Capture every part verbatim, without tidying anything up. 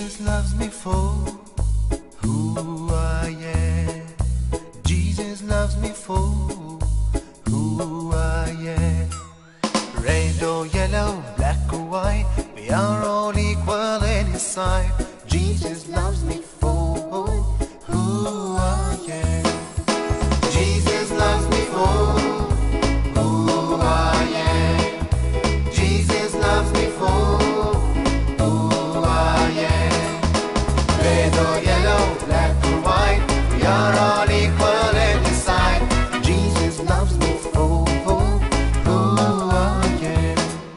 Jesus loves me for who I am. Jesus loves me for who I am. Red or yellow, black or white, we are all equal in His sight. Jesus loves me for who I am. Jesus loves me for who I am. Jesus loves me for who I am. Red or yellow, black or white, we are all equal in His sight. Jesus loves me for who I am.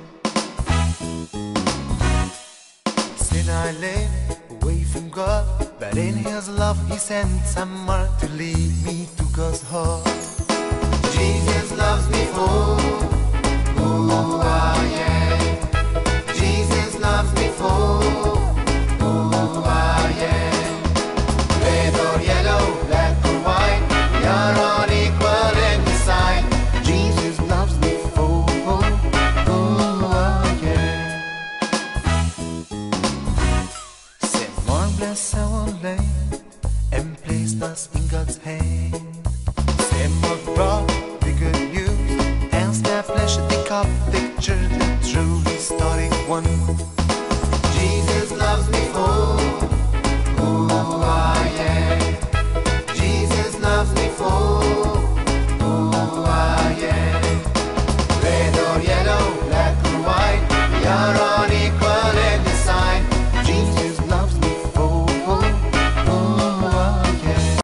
Sin I live away from God, but in His love He sent someone to lead me to God's heart. Jesus loves me for who I am. Jesus loves me for who I am. Red or yellow, black or white, we are all equal in His sight. Jesus loves me for who I am. Sin more bless our land and placed us in God's hand. Sin more brought the good news and established the cup.